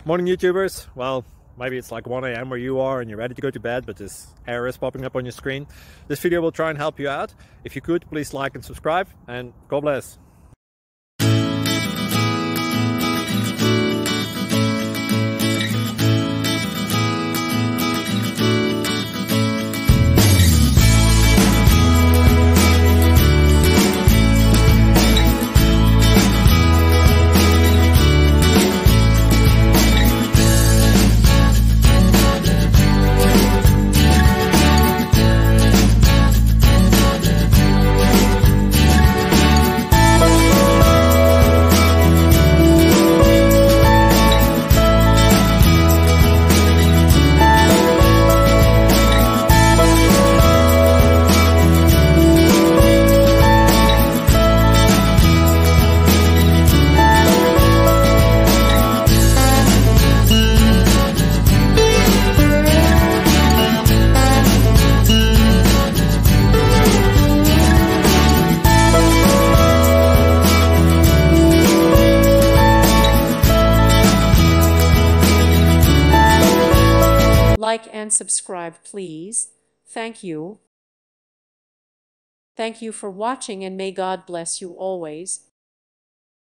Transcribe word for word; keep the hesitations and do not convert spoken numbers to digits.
Morning YouTubers. Well, maybe it's like one A M where you are and you're ready to go to bed, but this error is popping up on your screen. This video will try and help you out. If you could, please like and subscribe, and God bless. Like and subscribe, please. Thank you. Thank you for watching, and may God bless you always.